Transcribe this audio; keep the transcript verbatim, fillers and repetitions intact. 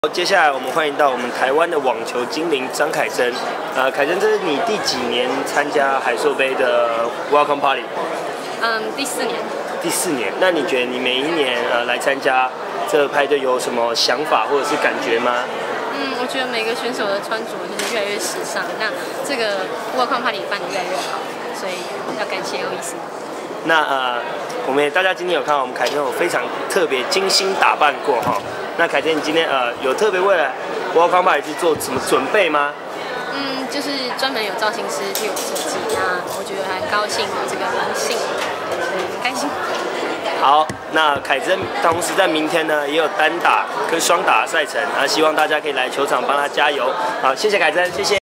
接下来我们欢迎到我们台湾的网球精灵张凯珍。呃，凯珍，这是你第几年参加海硕杯的 Welcome Party？ 嗯，第四年。 第四年。那你觉得你每一年呃来参加这个派对有什么想法或者是感觉吗？ 嗯，我觉得每个选手的穿着就是越来越时尚，那这个 Welcome Party 办得越来越好，所以要感谢欧医师。那呃，我们也大家今天有看到我们凯珍有非常特别精心打扮过哈。那凯珍，你今天呃有特别为了 Welcome Party 去做什么准备吗？ 嗯，就是专门有造型师替我设计，那我觉得很高兴有这个荣幸，很开心。 好，那凯珍同时在明天呢也有单打跟双打赛程，啊，希望大家可以来球场帮他加油。好，谢谢凯珍，谢谢。